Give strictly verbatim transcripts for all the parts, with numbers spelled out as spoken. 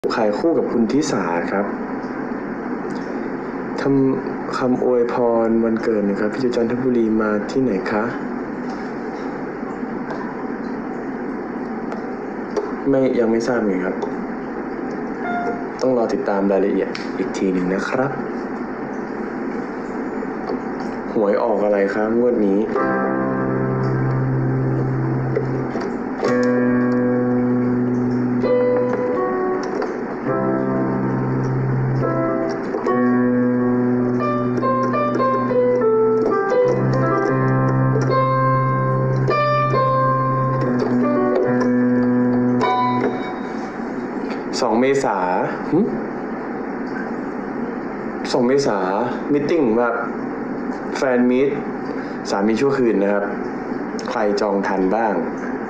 ขายคู่กับคุณทิสาครับทำคำอวยพรวันเกิดนะครับพี่อยู่จันทบุรีมาที่ไหนคะไม่ยังไม่ทราบเลยครับต้องรอติดตามรายละเอียดอีกทีหนึ่งนะครับหวยออกอะไรครับงวดนี้สองเมษาสองเมษามิทติ้งแบบแฟนมิตสามีชั่วคืนนะครับใครจองทันบ้าง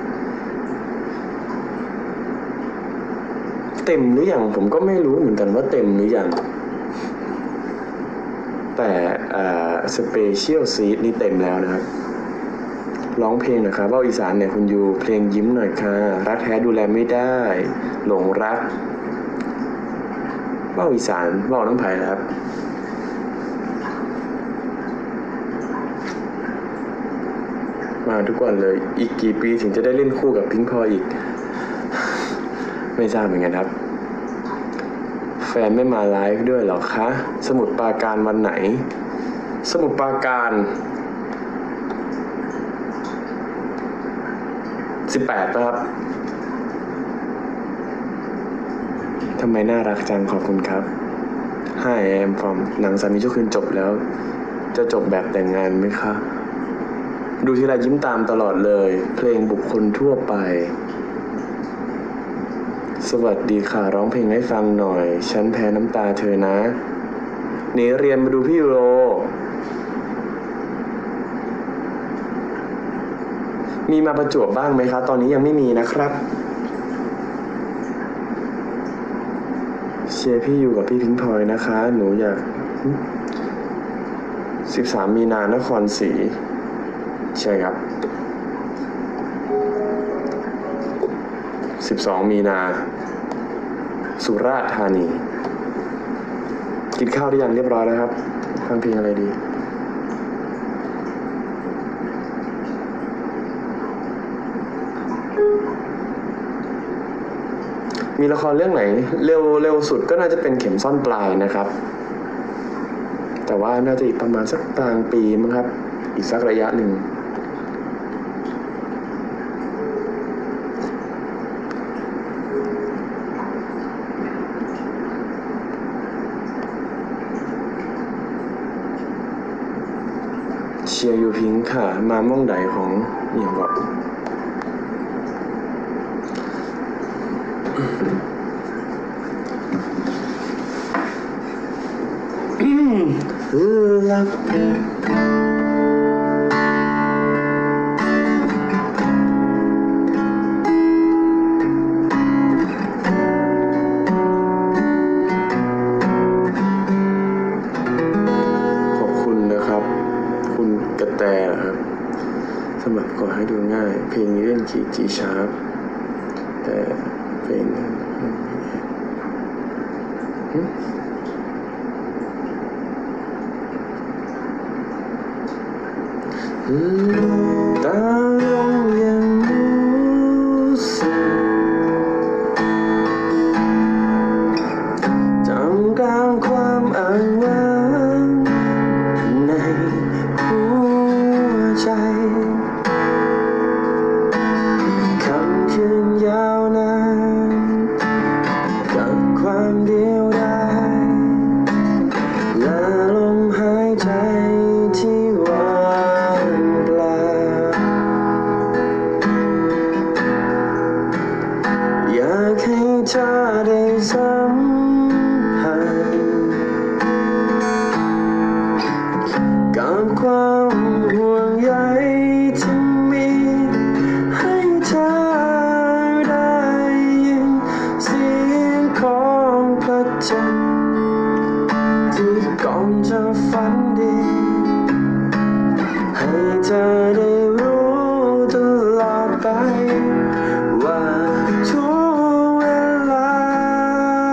เต็มหรือยังผมก็ไม่รู้เหมือนกันว่าเต็มหรือยังแต่สเปเชียลซีทนี่เต็มแล้วนะครับร้องเพลงนะครับว่าอีสานเนี่ยคุณยูเพลงยิ้มหน่อยค่ะรักแท้ดูแลไม่ได้หลงรักว่าอีสานว่าน้ำไผ่นะครับมาทุกวันเลยอีกกี่ปีถึงจะได้เล่นคู่กับพิงค์พลอยอีกไม่ทราบเหมือนกันครับแฟนไม่มาไลฟ์ด้วยหรอคะสมุทรปราการวันไหนสมุทรปราการสิบแปดป่ะครับทำไมน่ารักจังขอบคุณครับ Hi I am from หนังสามีชั่วคืนจบแล้วจะจบแบบแต่งงานไหมคะดูทีไรยิ้มตามตลอดเลยเพลงบุคคลทั่วไปสวัสดีค่ะร้องเพลงให้ฟังหน่อยฉันแพ้น้ำตาเธอนะหนีเรียนมาดูพี่ยูโรมีมาประจวบบ้างไหมคะตอนนี้ยังไม่มีนะครับเชียร์พี่อยู่กับพี่พิงค์พลอยนะคะหนูอยากสิบสามมีนานครศรีใช่ครับสิบสองมีนาสุราษฎร์ธานีกินข้าวหรือยังเรียบร้อยแล้วครับฟังเพลงอะไรดีมีละครเรื่องไหนเร็วเร็วสุดก็น่าจะเป็นเข็มซ่อนปลายนะครับแต่ว่าน่าจะอีกประมาณสักกลางปีมั้งครับอีกสักระยะหนึ่งเชียร์ยูพิงค์ค่ะมาม่องใดของอย่างแบบรักขอบคุณนะครับคุณกระแตครับสำหรับขอให้ดูง่ายเพลงนี้เล่นคีย์ G sharp แต่เพลงตาลงยังรู้สึกจำกลางความอ้างว้างในหัวใจคำคืนยาวนานกับความเดียวดายและลมหายใจที่เธอได้สัมผัสกับความห่วงใยที่มีให้เธอได้ยินเสียงของพระจันทร์ที่ก่อนจะฝันดีให้เธอได้รู้ตลอดไปว่าทุกเวลา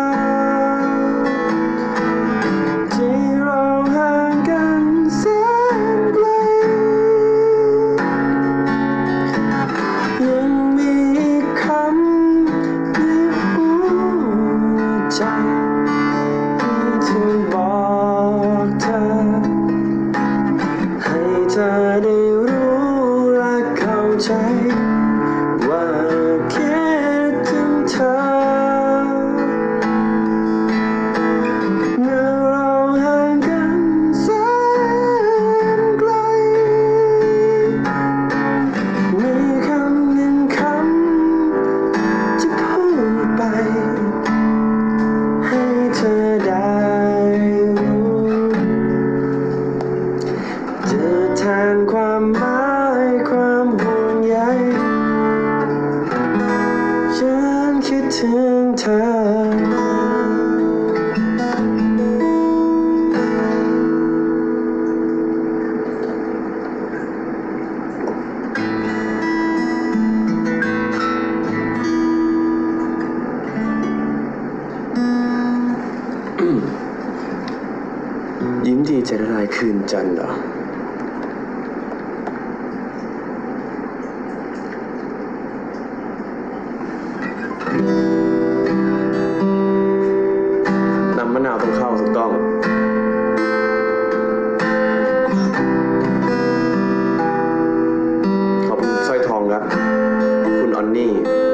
ดีใจละลายคืนจันทร์เหรอน้ำมะนาวต้องเข้าถูกต้องขอบคุณสร้อยทองครับคุณออนนี่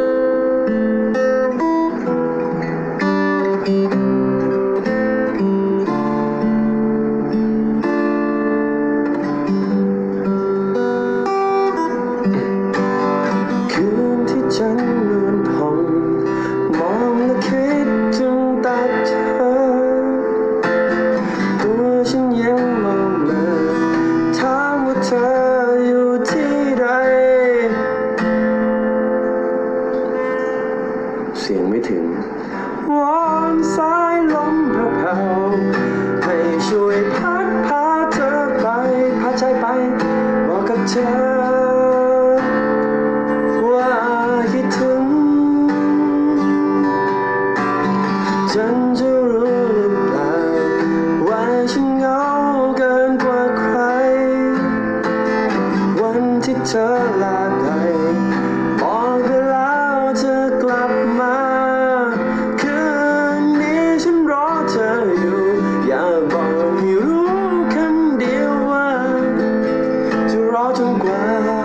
เสียงไม่ถึงวอนสายลมแผ่วๆให้ช่วยพัดพาเธอไปพาใจไปบอกกับเธอว่าคิดถึงฉันจะรู้หรือเปล่าว่าฉันเหงาเกินกว่าใครวันที่เธอลาไปบอกไปแล้วจะกลับมาคืนนี้ฉันรอเธออยู่อย่าบอกให้รู้คำเดียวว่าจะรอจนกว่า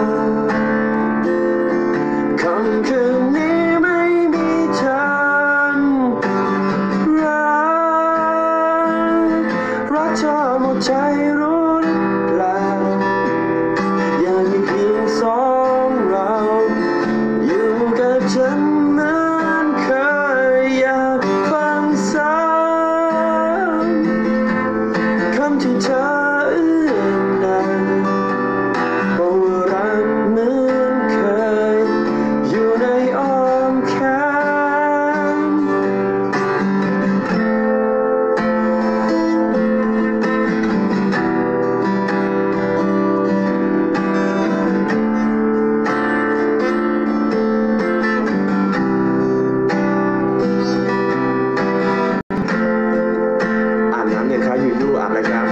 คำคืนนี้ไม่มีฉันรักรักเธอหมดใจรู้หรือเปล่าอยากมีเพียงสองเราอยู่กับฉันเหมือนเคยอยากฟังซ้ำคำที่เธอเอื้อนใดบอกว่ารักเหมือนเคยอยู่ในอ้อมแขนอาบน้ำเนี่ยครับอยู่ยู่อาบเลยครับ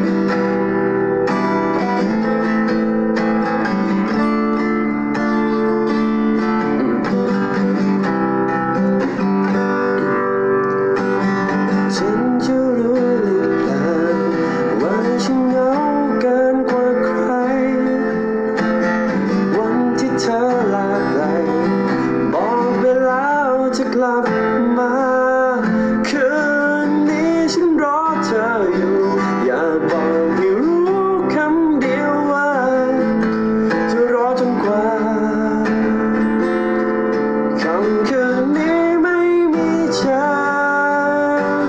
ฉันจะรู้หรือเปล่าว่าฉันเหงาเกินกว่าใครวันที่เธอลาไปบอกไปแล้วจะกลับมาคืนนี้ฉันรอเธออยู่อย่าบอกให้รู้คำเดียวว่าจะรอจนกว่าคำคืนนี้ไม่มีฉัน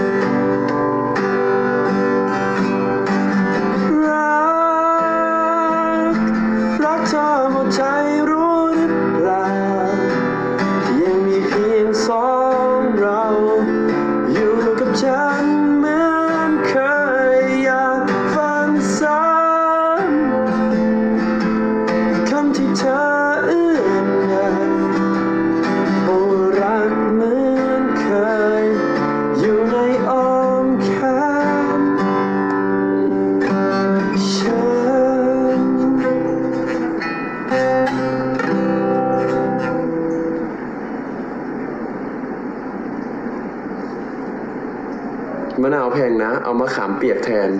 รักรักเธอหมดใจรู้หรือเปล่ายังมีเพียงสองเราอยู่กับฉันเหมือนเคยอยากฟังซ้ำคำที่เธอเอื้อนใดบอกว่ารักเหมือนเคยอยู่ในอ้อมแขนฉันมะนาวแพงนะเอามะขามเปียกแทน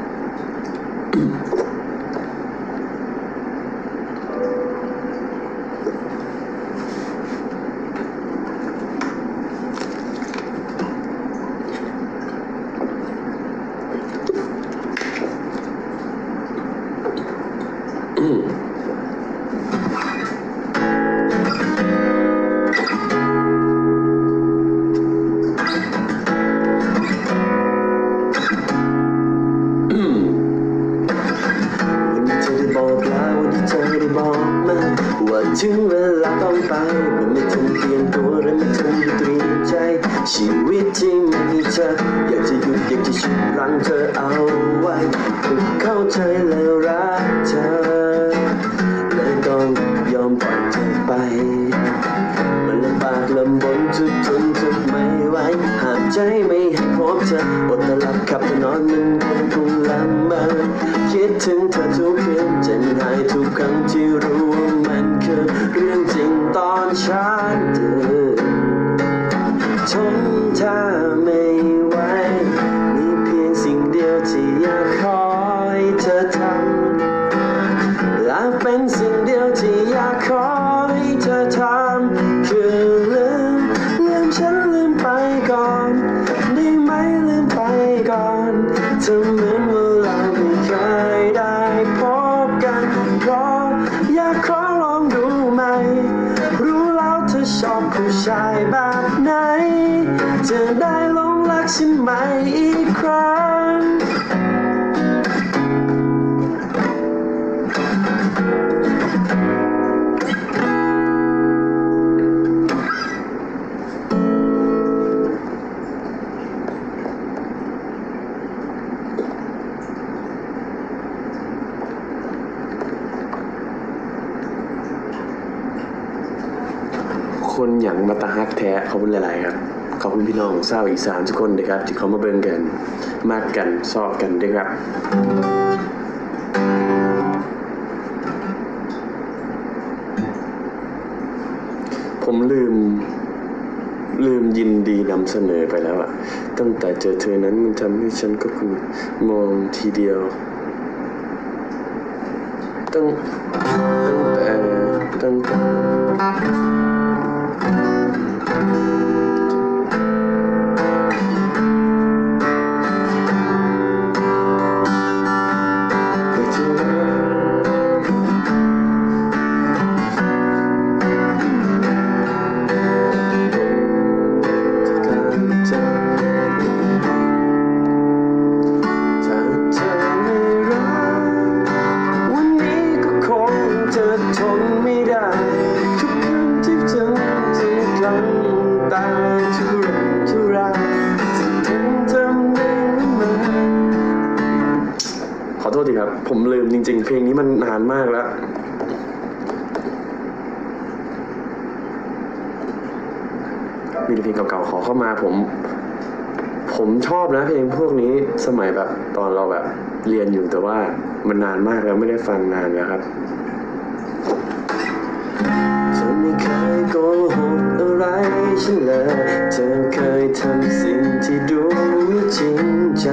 ถึงเวลาต้องไปมันไม่ทันเตรียมตัวและไม่ทันได้เตรียมใจชีวิตที่ไม่มีเธออยากจะหยุดอยากจะฉุดรั้งเธอเอาไว้เข้าใจและรักเธอและต้องยอมปล่อยเธอไปมันลำบากลำบนทุกทนทุกไม่ไหวห้ามใจไม่ให้พ้บเธออดตาหลับขับแต่นอนมันคงคงละเมอคิดถึงเธอทุกคืนใจมันหายทุกครั้งที่รู้ว่ามันคือเรื่องจริงตอนฉันเดินทนถ้าไม่ไหวมีเพียงสิ่งเดียวที่อยากขอให้เธอทำและเป็นสิ่งเดียวที่อยากขอให้เธอทำคือลืมลืมฉันลืมไปก่อนได้ไหมลืมไปก่อนเธอเหมือนว่าเราไม่เคยได้พบกันเพราะอยากขอลองดูไหมรู้แล้วเธอชอบผู้ชายแบบไหนจะได้หลงรักฉันไหมอีกครั้งคนอย่างมาตาฮักแท้ขอบคุณหลายๆครับขอบคุณพี่น้องชาวอีสานทุกคนนะครับที่เขามาเบิ่งกันมากกันชอบกันด้วยครับผมลืมลืมยินดีนำเสนอไปแล้วอะตั้งแต่เจอเธอนั้นมันทำให้ฉันก็คือมองทีเดียวตั้งตั้งแต่ตั้งทนไม่ได้ทุกครั้งที่เจอทุกครั้งตาทุรนทุรายจะถึงจำได้ไหมขอโทษทีครับผมลืมจริงๆเพลงนี้มันนานมากแล้วมีเพลงเก่าๆขอเข้ามาผมผมชอบนะเพลงพวกนี้สมัยแบบตอนเราแบบเรียนอยู่แต่ว่ามันนานมากแล้วไม่ได้ฟังนานแล้วครับเธอไม่เคยโกหกอะไรฉันเลยเธอเคยทำสิ่งที่ดูไม่จริงใจ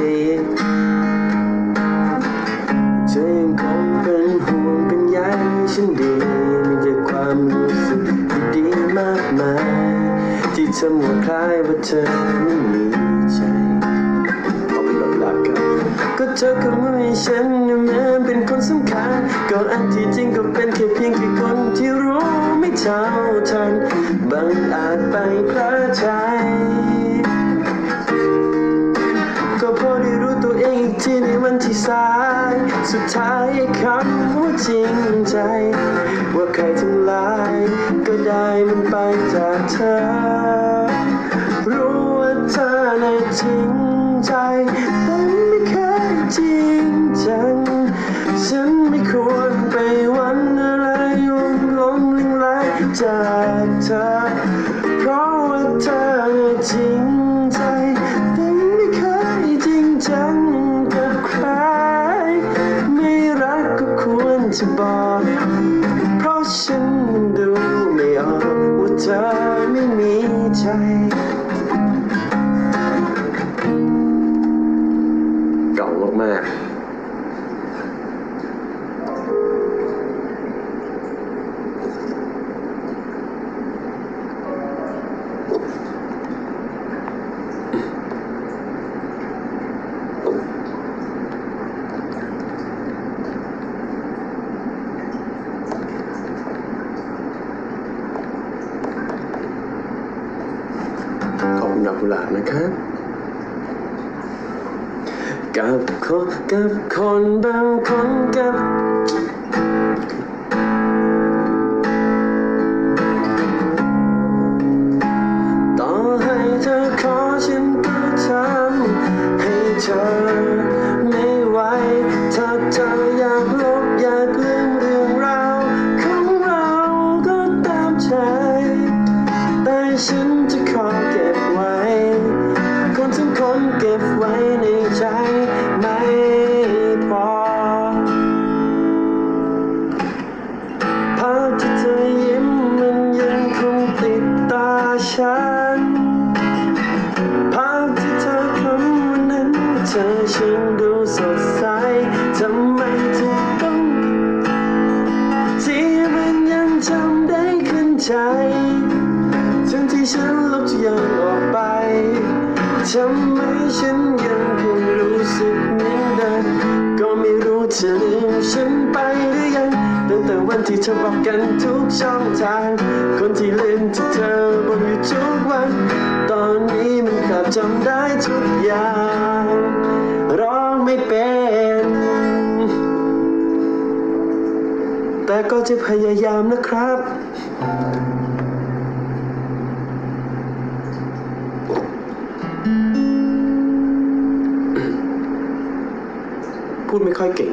เธอยังคงเป็นห่วงเป็นใยฉันดีมีแต่ความรู้สึกดีมากมายที่ทำว่าคล้ายว่าเธอไม่มีใจเอาเป็นหลับๆกันก็เธอก็ไม่ให้ฉันนั้นเป็นคนสำคัญก่อนอันที่จริงก็เป็นแค่เพียงแค่คนที่รู้ไม่เท่าทันบางอาจไปพลาดใจก็พอได้รู้ตัวเองอีกทีในวันที่สายสุดท้ายคำว่าจริงใจว่าใครทั้งหลายก็ได้มันไปจากเธอรู้ว่าเธอน่ะจริงใจแต่ไม่เคยจริงจังฉันไม่ควรไปหวังอะไรหลงหลงลิงไหลจากเธอเพราะว่าเธอน่ะจริงใจแต่ไม่เคยจริงจังกับใครไม่รักก็ควรจะบอกเพราะฉันมันดูไม่ออกว่าเธอไม่มีใจเก่ามากๆขอบคุณดอกกุหลาบนะครับกับคนกับคนบางคนกับต่อให้เธอขอฉันก็ทำให้เธอไม่ไหวถ้าเธออยากลบอยากลืมเรื่องราวของเราก็ตามใจแต่ฉันจะขอเก็บไว้คนทั้งคนเธอฉันดูสดใสทำไมถึงต้องที่มันยังจำได้ขึ้นใจทั้งที่ฉันลบทุกอย่างออกไปทำไมฉันยังคงรู้สึกเหมือนเดิมก็ไม่รู้เธอลืมฉันไปหรือยังตั้งแต่วันที่เธอบอกกันทุกช่องทางคนที่ลืมที่เธอบอกอยู่ทุกวันตอนนี้มันกลับจำได้ทุกอย่างร้องไม่เป็นแต่ก็จะพยายามนะครับพูดไม่ค่อยเก่ง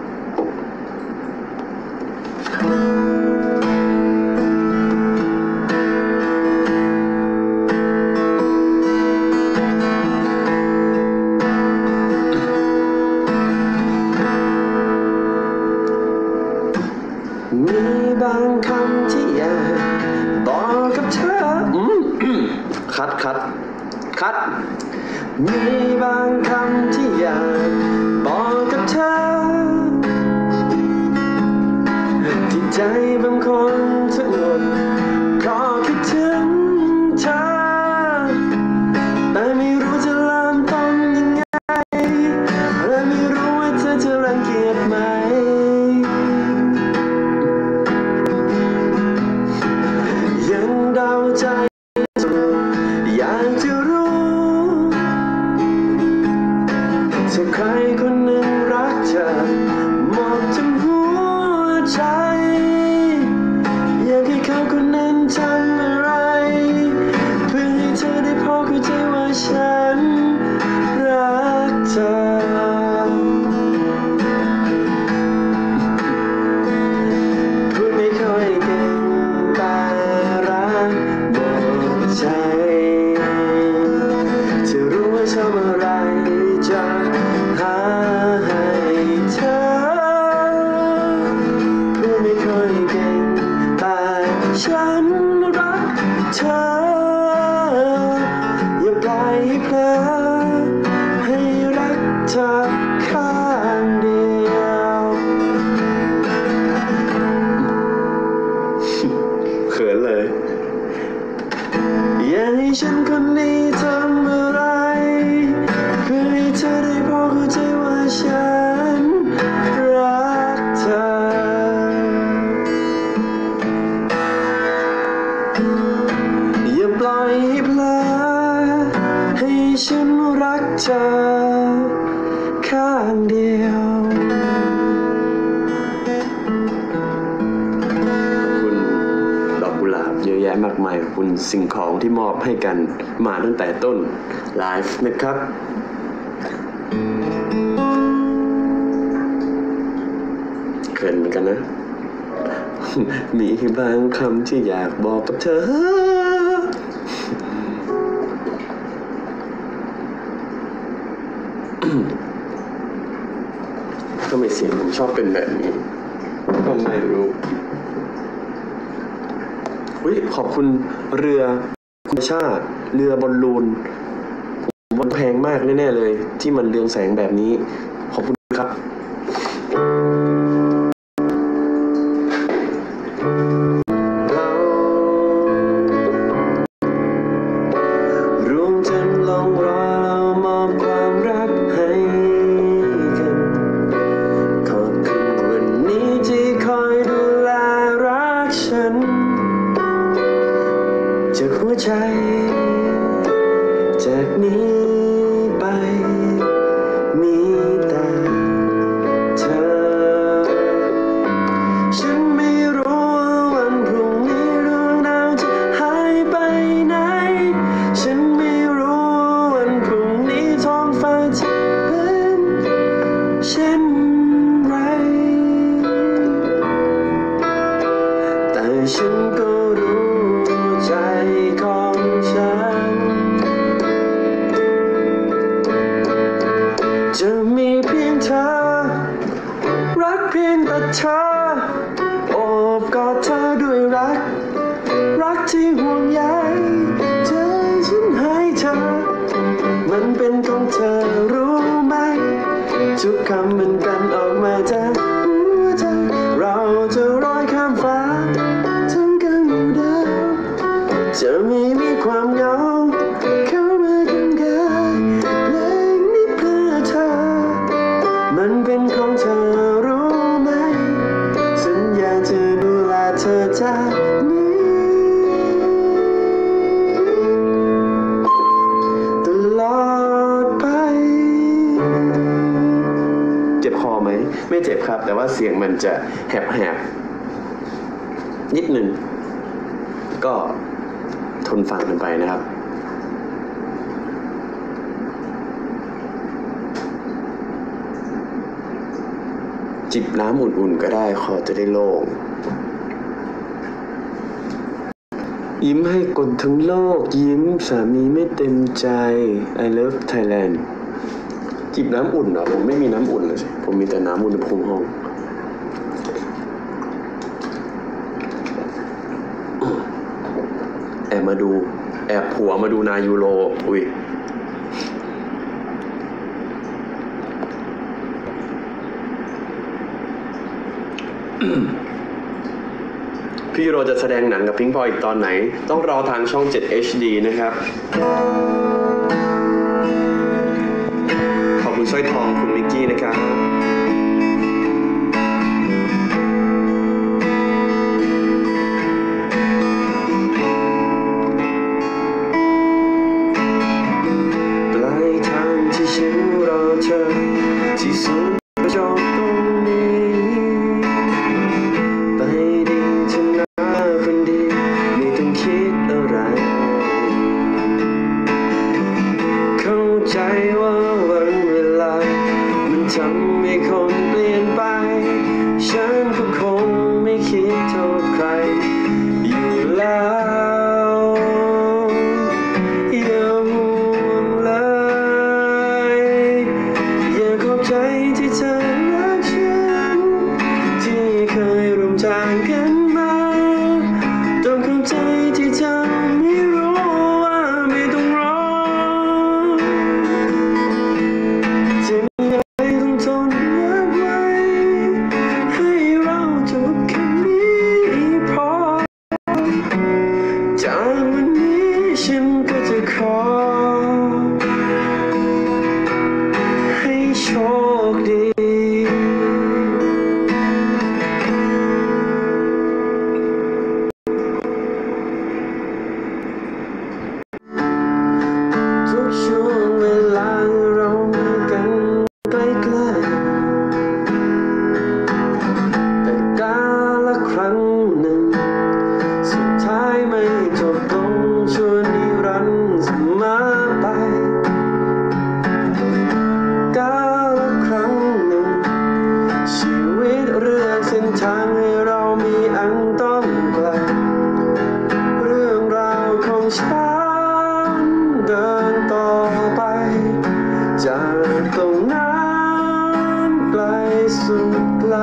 มีบางคำที่อยากบอกกับเธอคัดคัดคัดมีบางคำที่อยากบอกกับเธอที่ใจบางคนทั้งหมดก็คิดถึงเธอแต่ไม่รู้จะเริ่มต้นยังไงและไม่รู้ว่าเธอจะรังเกียจไหมยังเดาใจอยากจะรู้ถ้าใครคนหนึ่งรักเธอหมดทั้งหัวใจอยากให้เขาคนนั้นทำอะไรเพื่อให้เธอได้พอเข้าใจว่าฉันรักเธอพูดไม่ค่อยเก่งแต่รักหมดใจจะรู้ว่าชอบอะไรจะหาให้เธอพูดไม่ค่อยเก่งแต่ฉันรักเธออย่าปล่อยให้เพลอให้รักเธอข้างเดียวเขินเลยอยากให้ฉันคนนี้ทำอะไรเพื่อให้เธอได้พอเข้าใจว่าฉันรักเธออย่าปล่อยให้เพลอให้ฉันรักเธอข้างเดียวขอบคุณดอกกุหลาบเยอะแยะมากมายขอบคุณสิ่งของที่มอบให้กันมาตั้งแต่ต้นไลฟ์นะครับเขินเหมือนกันนะ มีบางคำที่อยากบอกกับเธอ ทำไมเสียงผมชอบเป็นแบบนี้ก็ไม่รู้อุ๊ยขอบคุณเรือคุณชาติเรือบอลลูนผมว่าแพงมากแน่ๆเลยที่มันเรืองแสงแบบนี้ขอบคุณครับเรารวมจำลองรอเรามอบความรักให้กันขอบคุณวันนี้ที่คอยดูแลรักฉันจากหัวใจจากนี้ไปมีแต่เธอฉันไม่รู้ว่าวันพรุ่งนี้ดวงดาวจะหายไปไหนฉันไม่รู้ว่าวันพรุ่งนี้ท้องฟ้าจะเป็นเช่นไรแต่ฉันก็รู้ใจของฉันจะมีเพียงเธอรักเพียงแต่เธอโอบกอดเธอด้วยรักรักที่ห่วงใยเธอฉันให้เธอมันเป็นของเธอรู้ไหมทุกคำมันกันออกมาจากหัวใจเราจะลอยข้ามฟ้าทั้งกันหมู่ดาวจะไม่มีความเหงาเข้ามากันกายเพลงนี้เพื่อเธอมันเป็นของเธอรู้ไหมสัญญาจะดูแลเธอจากนี้ตลอดไปเจ็บคอไหมไม่เจ็บครับแต่ว่าเสียงมันจะแหบๆนิดหนึ่งก็ทนฟังกันไปนะครับจิบน้ำอุ่นๆก็ได้คอจะได้โล่งยิ้มให้คนทั้งโลกยิ้มสามีไม่เต็มใจ I love Thailand จิบน้ำอุ่นเหรอผมไม่มีน้ำอุ่นเลยสิผมมีแต่น้ำอุณหภูมิห้องแอบมาดูแอบผัวมาดูนายูโรอุ้ยพี่ยูโรจะแสดงหนังกับพิงค์พลอยอีกตอนไหนต้องรอทางช่อง เจ็ด เอช ดี นะครับขอบคุณสร้อยทองคุณมิกกี้นะครับปลายทางที่ฉันรอเธอที่สุดจบตรงนี้ไปดีเถอะนะคนดีไม่ต้องคิดอะไรเข้าใจว่าวันเวลามันทำให้คนเปลี่ยนไปฉันก็คงไม่คิดโทษใครอยู่แล้วอย่าห่วงเลยอย่าขอบใจที่เธอรักฉันที่เคยร่วมทางกันมาต้องขอบใจที่เธอไม่รู้ว่าไม่ต้องรอจะไม่ให้ต้องทนรักไว้ให้เราจบแค่นี้พอจากวันนี้ฉันก็จะขอให้โชคดีทุกช่วงเวลาเรามีกันใกล้ๆแต่กาลครั้งหนึ่งสุดท้ายไม่จบลงชั่วนิรันดร์เสมอไปกาลครั้งหนึ่งชีวิตเรื่องเส้นทางให้เรามีอันต้องไกลเรื่องราวของฉันเดินต่อไปจากตรงนั้นไกลสุดไกล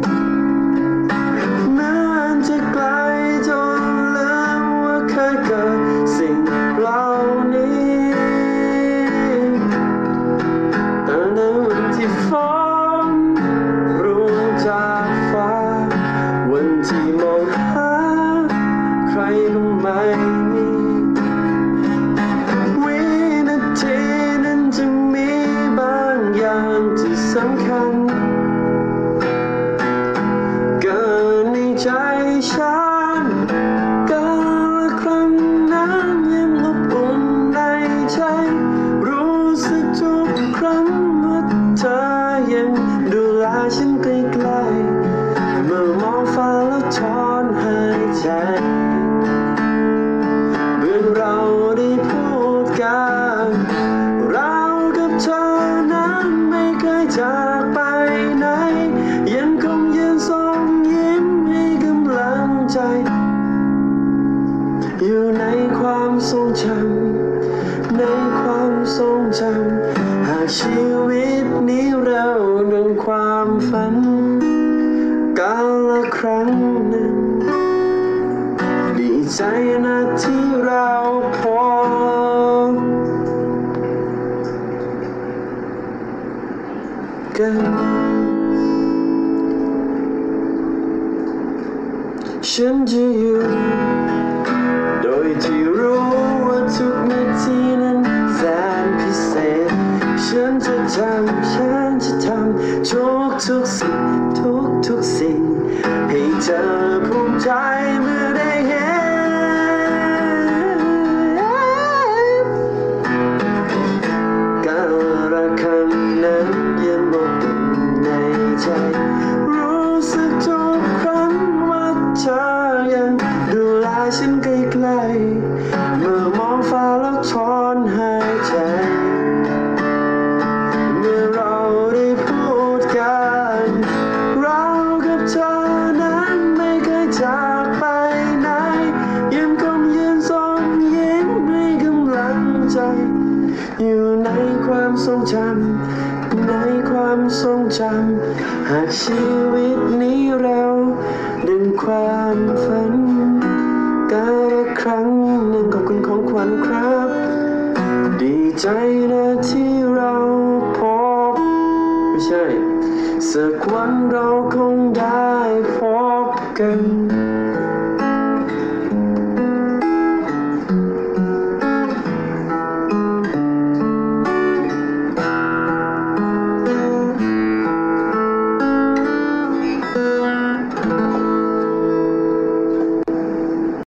แม้จะไกลจนลืมว่าเคยเกิดสิ่งเหล่านี้แต่ในวันที่ฝนร่วงจากฟ้าวันที่มองหาใครก็ไม่มีวินาทีนั้นจะมีบางอย่างที่สำคัญเกิดในใจฉันกาลครั้งนั้นยังอบอุ่นในใจรู้สึกทุกครั้งว่าเธอยังดูแลฉันใกล้ๆเมื่อมองฟ้าแล้วถอนหายใจเมื่อเราได้พูดกันเรากับเธอนั้นไม่เคยจากไปไหนยังคงยืนส่งยิ้มให้กำลังใจอยู่ในความทรงจำในความทรงจำหากชีวิตนี้เราดังความฝันกาลครั้งหนึ่งดีใจนะที่เราพบกันฉันจะอยู่โดยที่รู้ว่าทุกนาทีนั้นแสนพิเศษฉันจะทำฉันจะทำทุกทุกสิ่งทุกทุกสิ่งให้เธอภูมิใจเมื่อได้เห็นการรักครั้งนั้นยังบกในใจรู้สึกทุกครั้งว่าเธอยังดูแลฉันไกลๆเมื่อมองฟ้าแล้วถอนหายใจเมื่อเราได้พูดกันเรากับเธอนั้นไม่เคยจากไปไหนยังคงยืนส่งยิ้มให้กำลังใจอยู่ในความทรงจำในความทรงจำหากชีวิตนี้เราดึงความฝันการละครั้งหนึ่งขอบคุณของขวัญครับดีใจนะที่เราพบไม่ใช่สักวันเราคงได้พบกัน